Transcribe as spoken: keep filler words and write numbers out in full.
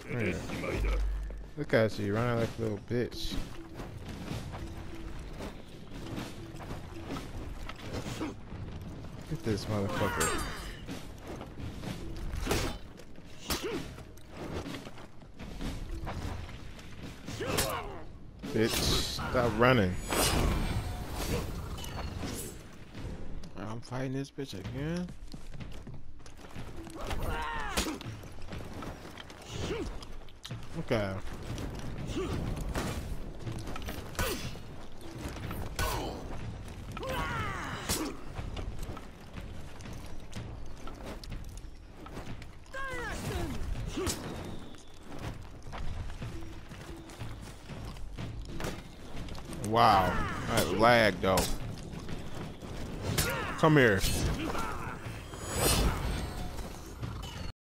Yeah. Look at you, running like a little bitch. Get this motherfucker. Bitch, stop running. I'm fighting this bitch again. Okay. Wow, that lag though. Come here.